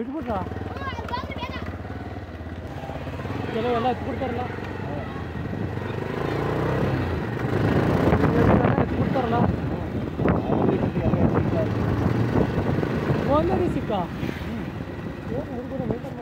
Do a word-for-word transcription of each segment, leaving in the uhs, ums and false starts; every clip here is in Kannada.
ಬಿಟ್ಬಿಟ್ರಾ ಕೆಲವೆಲ್ಲ ಎತ್ಬಿಡ್ತಾರಲ್ಲ ಎತ್ಬಿಡ್ತಾರಲ್ಲ ಒಂದೇ ಸಿಕ್ಕ ಹುಡುಗರು ಮೇಂಟೈನ್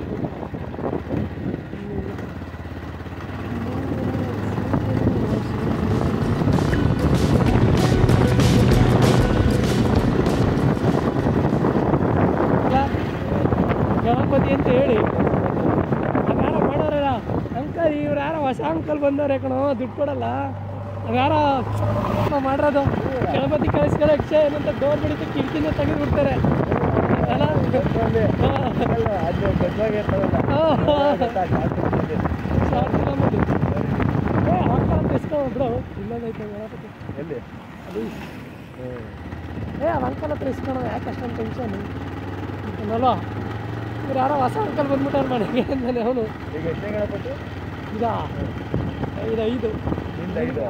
ಗಣಪತಿ ಅಂತ ಹೇಳಿ ಅದ್ಯಾರೋ ಮಾಡೋರಲ್ಲ ಅಂಕಲ್ ಇವ್ರು ಯಾರೋ ಹೊಸ ಅಂಕಲ್ ಬಂದವ್ರೆ ಕಣೋ ದುಡ್ಡು ಕೊಡಲ್ಲ ಅದ್ಯಾರೋ ಮಾಡಿರೋದು ಗಣಪತಿ ಕಳಿಸ್ಕೊಳ್ಳೋ ಯಕ್ಷ ಏನಂತ ಡೋರ್ ಬಡಿತು ಕಿಟಕಿನ ತೆಗೆದುಬಿಡ್ತಾರೆ ಅಲ್ಲ ಶಾರ್ಟ್ ಕಿಲೋಮೀಟ್ರ್ ಏ ಅಂಕಲ್ ಎಸ್ಕೊ ಬಿಡು ಇಲ್ಲದೈತೆ ಗಣಪತಿ ಎಲ್ಲಿ ಅದು ಏ ಅದು ಅಂಕಲ್ ಹತ್ರ ಇಸ್ಕೊಳೋದು ಯಾಕೆ ಅಷ್ಟೊಂದು ಟೆನ್ಷನ್ ಅಲ್ವಾ ಇವ್ರು ಯಾರೋ ಹೊಸ ಅಂಕಲ್ ಬಂದ್ಬಿಟ್ಟಾರ ಮನೆಗೆ ಅಂತಾನೆ ಅವನು ಈಗ ಎಷ್ಟನೇ ಗಣಪತಿ ಇದಾ ಐದು ಐದು ಐದು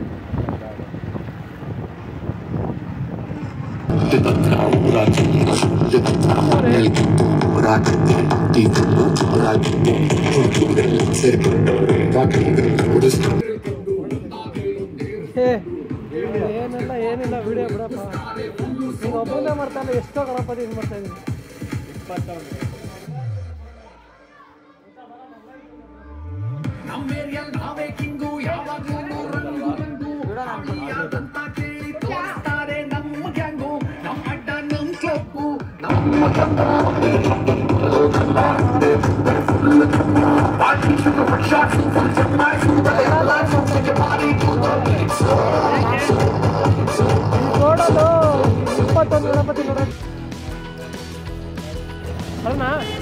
ಏನಿಲ್ಲ ಏನಿಲ್ಲ ವಿಡಿಯೋ ಬಿಡಪ್ಪ ನೀನು ಒಬ್ಬನೇ ಮಾಡ್ತಾನೆ ಎಷ್ಟೋ ಗಣಪತಿ ಇದು ಮಾಡ್ತಾ ಇದ್ದೀನಿ ನೋಡೋದು ಇಪ್ಪತ್ತೊಂದು ಗಣಪತಿ ನೋಡೋದು ಅಣ್ಣ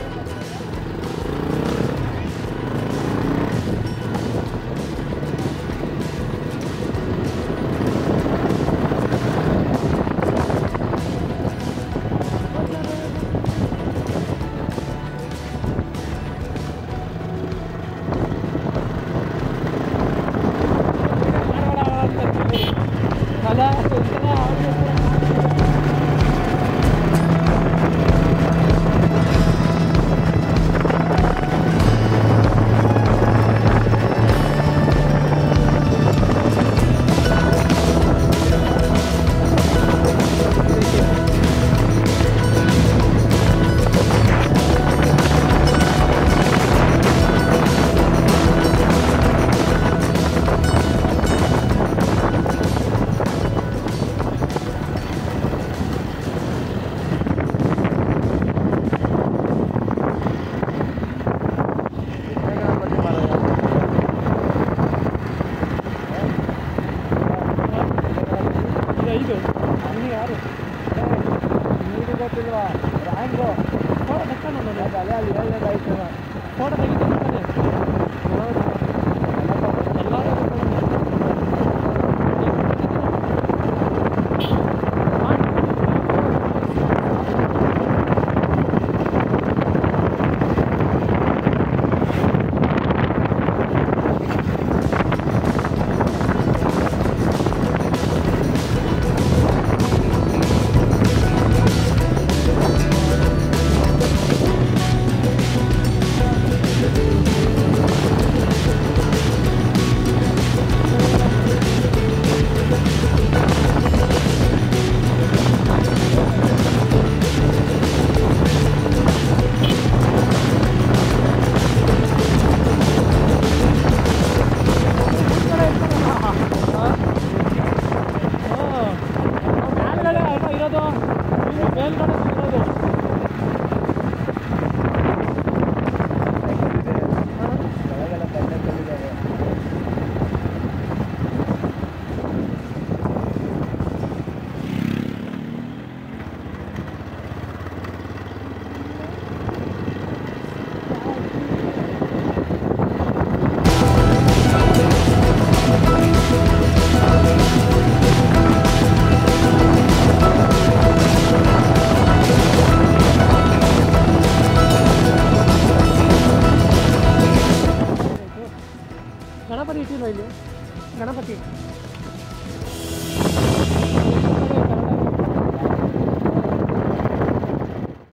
ಐದು ಅಲ್ಲಿ ಯಾರು ನೀರು ಗೊತ್ತಿಲ್ವಾ ರ್ಯಾಂಗು ಫೋಟೋ ತಕ್ಕ ನಾನು ಅಲೆ ಅಲ್ಲಿ ಏಳನೇದು ಆಯ್ತು ಫೋಟೋ ತೆಗಿತಾನೆ ಎಲ್ಲರೂ ಗಣಪತಿ ಇಟ್ಟಿಲ್ವ ಇಲ್ಲಿ ಗಣಪತಿ